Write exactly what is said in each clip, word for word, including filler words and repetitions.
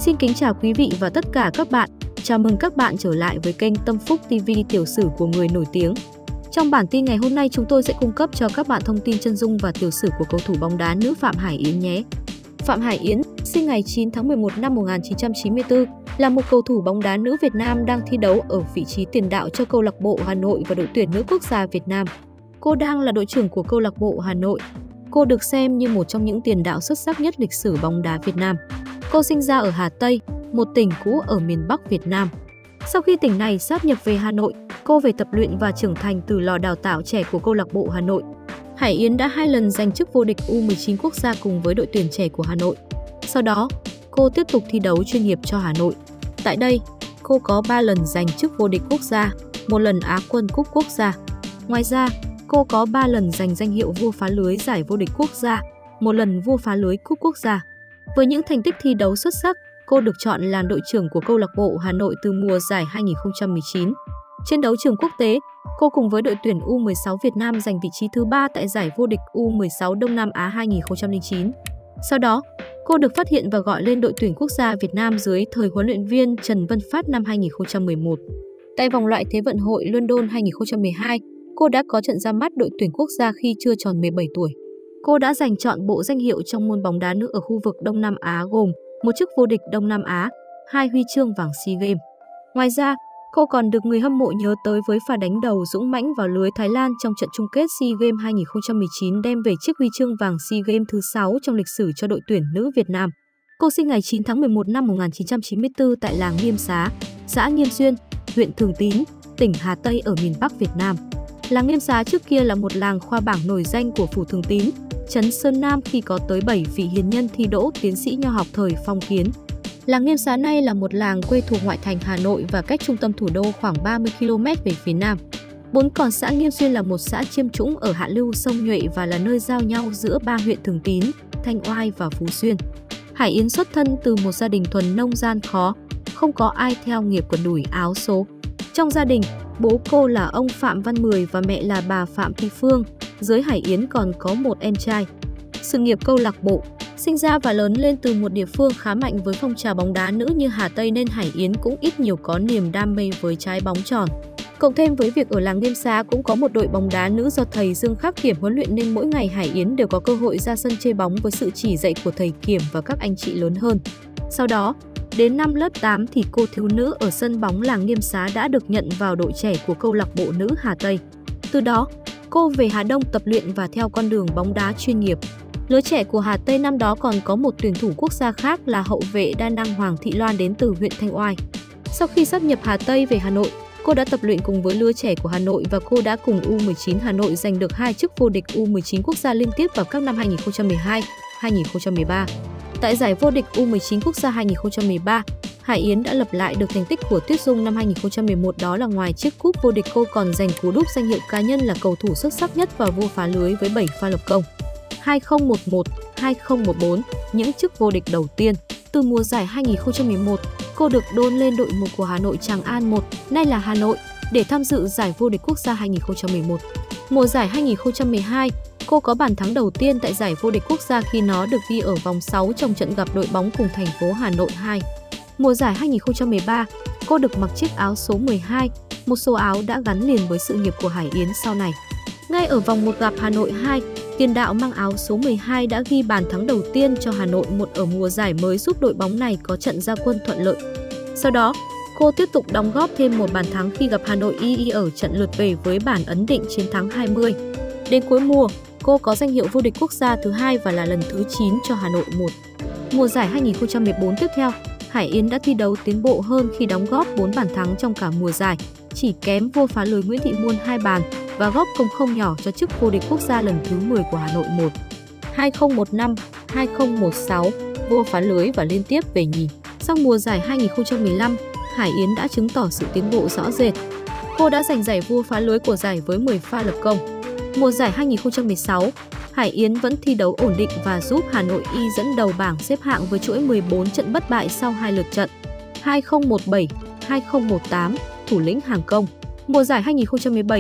Xin kính chào quý vị và tất cả các bạn. Chào mừng các bạn trở lại với kênh Tâm Phúc ti vi tiểu sử của người nổi tiếng. Trong bản tin ngày hôm nay chúng tôi sẽ cung cấp cho các bạn thông tin chân dung và tiểu sử của cầu thủ bóng đá nữ Phạm Hải Yến nhé. Phạm Hải Yến, sinh ngày chín tháng mười một năm một nghìn chín trăm chín mươi tư, là một cầu thủ bóng đá nữ Việt Nam đang thi đấu ở vị trí tiền đạo cho câu lạc bộ Hà Nội và đội tuyển nữ quốc gia Việt Nam. Cô đang là đội trưởng của câu lạc bộ Hà Nội. Cô được xem như một trong những tiền đạo xuất sắc nhất lịch sử bóng đá Việt Nam. Cô sinh ra ở Hà Tây, một tỉnh cũ ở miền Bắc Việt Nam. Sau khi tỉnh này sáp nhập về Hà Nội, cô về tập luyện và trưởng thành từ lò đào tạo trẻ của câu lạc bộ Hà Nội. Hải Yến đã hai lần giành chức vô địch U mười chín quốc gia cùng với đội tuyển trẻ của Hà Nội. Sau đó, cô tiếp tục thi đấu chuyên nghiệp cho Hà Nội. Tại đây, cô có ba lần giành chức vô địch quốc gia, một lần Á quân cúp quốc gia. Ngoài ra, cô có ba lần giành danh hiệu vua phá lưới giải vô địch quốc gia, một lần vua phá lưới cúp quốc gia. Với những thành tích thi đấu xuất sắc, cô được chọn làm đội trưởng của câu lạc bộ Hà Nội từ mùa giải hai nghìn không trăm mười chín. Trên đấu trường quốc tế, cô cùng với đội tuyển U mười sáu Việt Nam giành vị trí thứ ba tại giải vô địch U mười sáu Đông Nam Á hai nghìn không trăm lẻ chín. Sau đó, cô được phát hiện và gọi lên đội tuyển quốc gia Việt Nam dưới thời huấn luyện viên Trần Văn Phát năm hai nghìn không trăm mười một. Tại vòng loại Thế vận hội London hai nghìn không trăm mười hai, cô đã có trận ra mắt đội tuyển quốc gia khi chưa tròn mười bảy tuổi. Cô đã giành trọn bộ danh hiệu trong môn bóng đá nữ ở khu vực Đông Nam Á gồm một chức vô địch Đông Nam Á, hai huy chương vàng SEA Games. Ngoài ra, cô còn được người hâm mộ nhớ tới với pha đánh đầu dũng mãnh vào lưới Thái Lan trong trận chung kết SEA Games hai nghìn không trăm mười chín đem về chiếc huy chương vàng SEA Games thứ sáu trong lịch sử cho đội tuyển nữ Việt Nam. Cô sinh ngày chín tháng mười một năm một nghìn chín trăm chín mươi tư tại làng Nghiêm Xá, xã Nghiêm Xuyên, huyện Thường Tín, tỉnh Hà Tây ở miền Bắc Việt Nam. Làng Nghiêm Xá trước kia là một làng khoa bảng nổi danh của phủ Thường Tín, trấn Sơn Nam khi có tới bảy vị hiền nhân thi đỗ tiến sĩ nho học thời phong kiến. Làng Nghiêm Xá nay là một làng quê thuộc ngoại thành Hà Nội và cách trung tâm thủ đô khoảng ba mươi ki lô mét về phía nam. Bốn còn xã Nghiêm Xuyên là một xã chiêm trũng ở hạ lưu sông Nhuệ và là nơi giao nhau giữa ba huyện Thường Tín, Thanh Oai và Phú Xuyên. Hải Yến xuất thân từ một gia đình thuần nông gian khó, không có ai theo nghiệp quần đùi áo số. Trong gia đình, bố cô là ông Phạm Văn Mười và mẹ là bà Phạm Thị Phương. Dưới Hải Yến còn có một em trai. Sự nghiệp câu lạc bộ, sinh ra và lớn lên từ một địa phương khá mạnh với phong trào bóng đá nữ như Hà Tây nên Hải Yến cũng ít nhiều có niềm đam mê với trái bóng tròn. Cộng thêm với việc ở làng Nghiêm Xá cũng có một đội bóng đá nữ do thầy Dương Khắc Kiểm huấn luyện nên mỗi ngày Hải Yến đều có cơ hội ra sân chơi bóng với sự chỉ dạy của thầy Kiểm và các anh chị lớn hơn. Sau đó, đến năm lớp tám thì cô thiếu nữ ở sân bóng làng Nghiêm Xá đã được nhận vào đội trẻ của câu lạc bộ nữ Hà Tây. Từ đó, cô về Hà Đông tập luyện và theo con đường bóng đá chuyên nghiệp. Lứa trẻ của Hà Tây năm đó còn có một tuyển thủ quốc gia khác là hậu vệ đa năng Hoàng Thị Loan đến từ huyện Thanh Oai. Sau khi sáp nhập Hà Tây về Hà Nội, cô đã tập luyện cùng với lứa trẻ của Hà Nội và cô đã cùng U mười chín Hà Nội giành được hai chức vô địch U mười chín quốc gia liên tiếp vào các năm hai nghìn không trăm mười hai, hai nghìn không trăm mười ba. Tại giải vô địch U mười chín quốc gia hai nghìn không trăm mười ba, Hải Yến đã lập lại được thành tích của Tuyết Dung năm hai nghìn không trăm mười một, đó là ngoài chiếc cúp vô địch cô còn giành cú đúp danh hiệu cá nhân là cầu thủ xuất sắc nhất và vua phá lưới với bảy pha lập công. hai không một một, hai không một bốn, những chức vô địch đầu tiên. Từ mùa giải hai nghìn không trăm mười một, cô được đôn lên đội một của Hà Nội Tràng An một, nay là Hà Nội, để tham dự giải vô địch quốc gia hai nghìn không trăm mười một. Mùa giải hai nghìn không trăm mười hai, cô có bàn thắng đầu tiên tại giải vô địch quốc gia khi nó được ghi ở vòng sáu trong trận gặp đội bóng cùng thành phố Hà Nội hai. Mùa giải hai nghìn không trăm mười ba, cô được mặc chiếc áo số mười hai, một số áo đã gắn liền với sự nghiệp của Hải Yến sau này. Ngay ở vòng một gặp Hà Nội hai, tiền đạo mang áo số mười hai đã ghi bàn thắng đầu tiên cho Hà Nội một ở mùa giải mới giúp đội bóng này có trận ra quân thuận lợi. Sau đó, cô tiếp tục đóng góp thêm một bàn thắng khi gặp Hà Nội i i ở trận lượt về với bản ấn định chiến thắng hai mươi. Đến cuối mùa, cô có danh hiệu vô địch quốc gia thứ hai và là lần thứ chín cho Hà Nội một. Mùa giải hai nghìn không trăm mười bốn tiếp theo, Hải Yến đã thi đấu tiến bộ hơn khi đóng góp bốn bàn thắng trong cả mùa giải, chỉ kém vua phá lưới Nguyễn Thị Muôn hai bàn và góp công không nhỏ cho chức vô địch quốc gia lần thứ mười của Hà Nội một. hai không một năm, hai không một sáu, vua phá lưới và liên tiếp về nhì. Sau mùa giải hai nghìn không trăm mười lăm, Hải Yến đã chứng tỏ sự tiến bộ rõ rệt. Cô đã giành giải vua phá lưới của giải với mười pha lập công. Mùa giải hai nghìn không trăm mười sáu, Hải Yến vẫn thi đấu ổn định và giúp Hà Nội Y dẫn đầu bảng xếp hạng với chuỗi mười bốn trận bất bại sau hai lượt trận. hai không một bảy, hai không một tám, thủ lĩnh hàng công. Mùa giải hai nghìn không trăm mười bảy,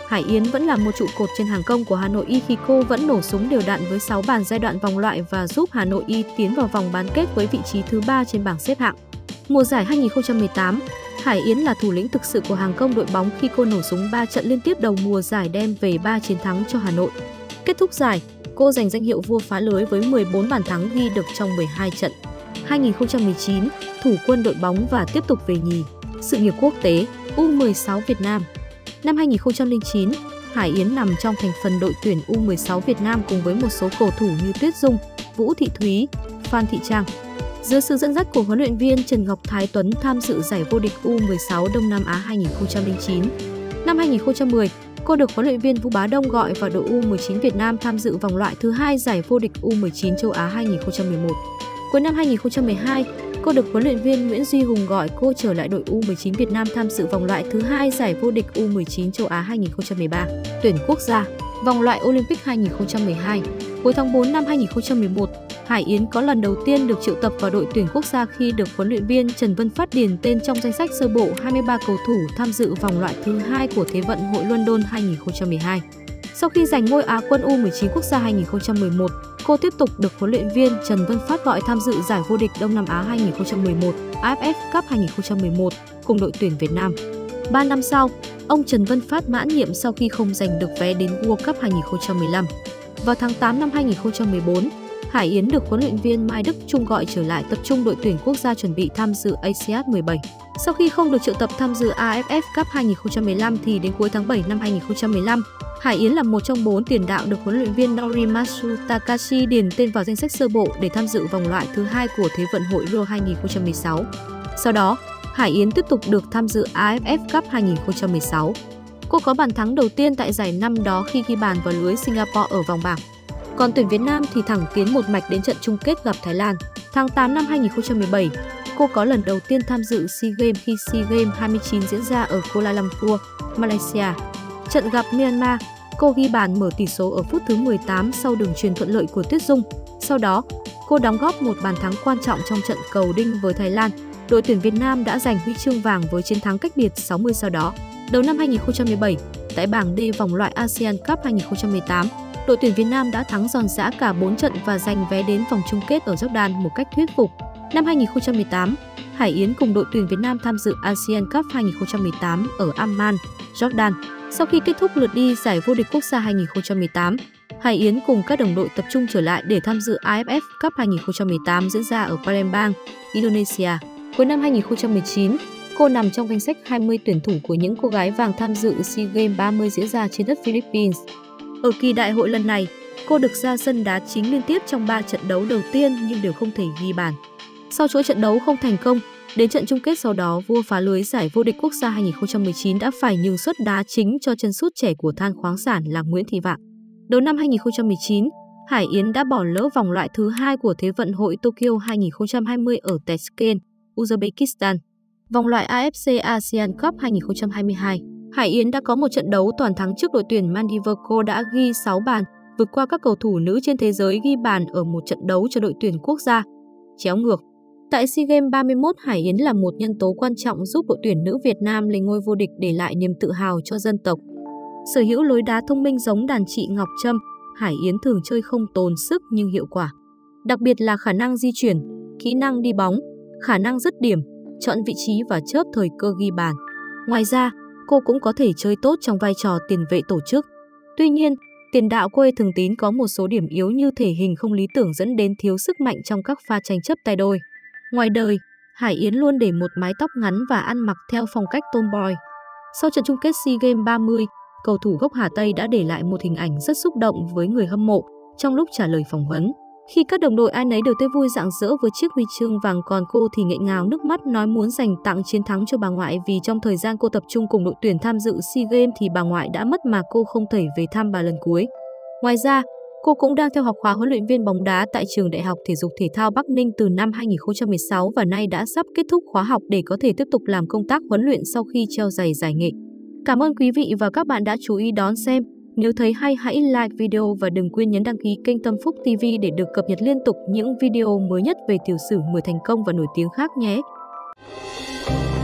Hải Yến vẫn là một trụ cột trên hàng công của Hà Nội Y khi cô vẫn nổ súng đều đặn với sáu bàn giai đoạn vòng loại và giúp Hà Nội Y tiến vào vòng bán kết với vị trí thứ ba trên bảng xếp hạng. Mùa giải hai nghìn không trăm mười tám, Hải Yến là thủ lĩnh thực sự của hàng công đội bóng khi cô nổ súng ba trận liên tiếp đầu mùa giải đem về ba chiến thắng cho Hà Nội. Kết thúc giải, cô giành danh hiệu vua phá lưới với mười bốn bàn thắng ghi được trong mười hai trận. hai nghìn không trăm mười chín, thủ quân đội bóng và tiếp tục về nhì. Sự nghiệp quốc tế, U mười sáu Việt Nam. Năm hai nghìn không trăm lẻ chín, Hải Yến nằm trong thành phần đội tuyển U mười sáu Việt Nam cùng với một số cầu thủ như Tuyết Dung, Vũ Thị Thúy, Phan Thị Trang. Dưới sự dẫn dắt của huấn luyện viên Trần Ngọc Thái Tuấn tham dự giải vô địch U mười sáu Đông Nam Á hai nghìn không trăm lẻ chín. Năm hai nghìn không trăm mười, cô được huấn luyện viên Vũ Bá Đông gọi vào đội U mười chín Việt Nam tham dự vòng loại thứ hai giải vô địch U mười chín châu Á hai nghìn không trăm mười một. Cuối năm hai nghìn không trăm mười hai, cô được huấn luyện viên Nguyễn Duy Hùng gọi cô trở lại đội U mười chín Việt Nam tham dự vòng loại thứ hai giải vô địch U mười chín châu Á hai nghìn không trăm mười ba. Tuyển quốc gia, vòng loại Olympic hai nghìn không trăm mười hai. Cuối tháng tư năm hai nghìn không trăm mười một, Hải Yến có lần đầu tiên được triệu tập vào đội tuyển quốc gia khi được huấn luyện viên Trần Vân Phát điền tên trong danh sách sơ bộ hai mươi ba cầu thủ tham dự vòng loại thứ hai của Thế vận hội London hai nghìn không trăm mười hai. Sau khi giành ngôi Á quân U mười chín quốc gia hai nghìn không trăm mười một, cô tiếp tục được huấn luyện viên Trần Vân Phát gọi tham dự giải vô địch Đông Nam Á hai nghìn không trăm mười một, a ép ép Cup hai nghìn không trăm mười một cùng đội tuyển Việt Nam. Ba năm sau, ông Trần Vân Phát mãn nhiệm sau khi không giành được vé đến World Cup hai nghìn không trăm mười lăm. Vào tháng tám năm hai nghìn không trăm mười bốn, Hải Yến được huấn luyện viên Mai Đức Chung gọi trở lại tập trung đội tuyển quốc gia chuẩn bị tham dự a si át mười bảy. Sau khi không được triệu tập tham dự a ép ép Cup hai nghìn không trăm mười lăm thì đến cuối tháng bảy năm hai nghìn không trăm mười lăm, Hải Yến là một trong bốn tiền đạo được huấn luyện viên Norimatsu Takashi điền tên vào danh sách sơ bộ để tham dự vòng loại thứ hai của Thế vận hội Rio hai nghìn không trăm mười sáu. Sau đó, Hải Yến tiếp tục được tham dự a ép ép Cup hai nghìn không trăm mười sáu. Cô có bàn thắng đầu tiên tại giải năm đó khi ghi bàn vào lưới Singapore ở vòng bảng. Còn tuyển Việt Nam thì thẳng tiến một mạch đến trận chung kết gặp Thái Lan. Tháng tám năm hai nghìn không trăm mười bảy, cô có lần đầu tiên tham dự SEA Games khi SEA Games hai mươi chín diễn ra ở Kuala Lumpur, Malaysia. Trận gặp Myanmar, cô ghi bàn mở tỷ số ở phút thứ mười tám sau đường chuyền thuận lợi của Tuyết Dung. Sau đó, cô đóng góp một bàn thắng quan trọng trong trận cầu đinh với Thái Lan. Đội tuyển Việt Nam đã giành huy chương vàng với chiến thắng cách biệt sáu mươi sau đó. Đầu năm hai nghìn không trăm mười bảy, tại bảng D vòng loại ASEAN Cup hai nghìn không trăm mười tám, đội tuyển Việt Nam đã thắng giòn giã cả bốn trận và giành vé đến vòng chung kết ở Jordan một cách thuyết phục. Năm hai nghìn không trăm mười tám, Hải Yến cùng đội tuyển Việt Nam tham dự ASEAN Cup hai nghìn không trăm mười tám ở Amman, Jordan. Sau khi kết thúc lượt đi giải vô địch quốc gia hai nghìn không trăm mười tám, Hải Yến cùng các đồng đội tập trung trở lại để tham dự a ép ép Cup hai nghìn không trăm mười tám diễn ra ở Palembang, Indonesia. Cuối năm hai nghìn không trăm mười chín, cô nằm trong danh sách hai mươi tuyển thủ của những cô gái vàng tham dự SEA Games ba mươi diễn ra trên đất Philippines. Ở kỳ đại hội lần này, cô được ra sân đá chính liên tiếp trong ba trận đấu đầu tiên nhưng đều không thể ghi bàn. Sau chuỗi trận đấu không thành công, đến trận chung kết sau đó, vua phá lưới giải vô địch quốc gia hai nghìn không trăm mười chín đã phải nhường suất đá chính cho chân sút trẻ của than khoáng sản là Nguyễn Thị Vạn. Đầu năm hai nghìn không trăm mười chín, Hải Yến đã bỏ lỡ vòng loại thứ hai của Thế vận hội Tokyo hai nghìn không trăm hai mươi ở Tashkent, Uzbekistan. Vòng loại a ép xê ASEAN Cup hai nghìn không trăm hai mươi hai, Hải Yến đã có một trận đấu toàn thắng trước đội tuyển Maldives. Cô đã ghi sáu bàn, vượt qua các cầu thủ nữ trên thế giới ghi bàn ở một trận đấu cho đội tuyển quốc gia. Chéo ngược, tại SEA Games ba mươi mốt, Hải Yến là một nhân tố quan trọng giúp đội tuyển nữ Việt Nam lên ngôi vô địch, để lại niềm tự hào cho dân tộc. Sở hữu lối đá thông minh giống đàn chị Ngọc Trâm, Hải Yến thường chơi không tốn sức nhưng hiệu quả. Đặc biệt là khả năng di chuyển, kỹ năng đi bóng, khả năng dứt điểm, chọn vị trí và chớp thời cơ ghi bàn. Ngoài ra, cô cũng có thể chơi tốt trong vai trò tiền vệ tổ chức. Tuy nhiên, tiền đạo quê Thường Tín có một số điểm yếu như thể hình không lý tưởng dẫn đến thiếu sức mạnh trong các pha tranh chấp tay đôi. Ngoài đời, Hải Yến luôn để một mái tóc ngắn và ăn mặc theo phong cách tomboy. Sau trận chung kết SEA Games ba mươi, cầu thủ gốc Hà Tây đã để lại một hình ảnh rất xúc động với người hâm mộ trong lúc trả lời phỏng vấn. Khi các đồng đội ai nấy đều tươi vui rạng rỡ với chiếc huy chương vàng, còn cô thì nghẹn ngào nước mắt nói muốn dành tặng chiến thắng cho bà ngoại, vì trong thời gian cô tập trung cùng đội tuyển tham dự SEA Games thì bà ngoại đã mất mà cô không thể về thăm bà lần cuối. Ngoài ra, cô cũng đang theo học khóa huấn luyện viên bóng đá tại trường Đại học Thể dục Thể thao Bắc Ninh từ năm hai nghìn không trăm mười sáu và nay đã sắp kết thúc khóa học để có thể tiếp tục làm công tác huấn luyện sau khi treo giày giải nghệ. Cảm ơn quý vị và các bạn đã chú ý đón xem. Nếu thấy hay hãy like video và đừng quên nhấn đăng ký kênh Tâm Phúc ti vi để được cập nhật liên tục những video mới nhất về tiểu sử người thành công và nổi tiếng khác nhé.